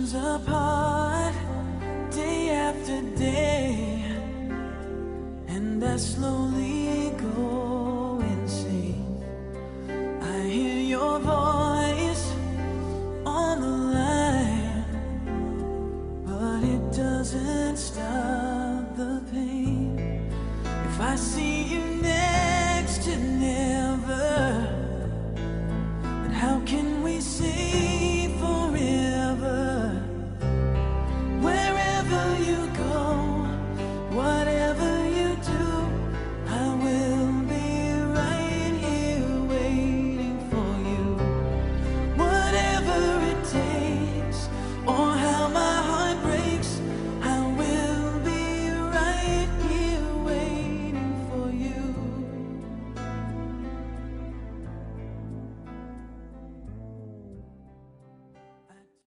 driftions apart day after day, and I slowly go insane. I hear your voice on the line, but it doesn't stop the pain. If I see you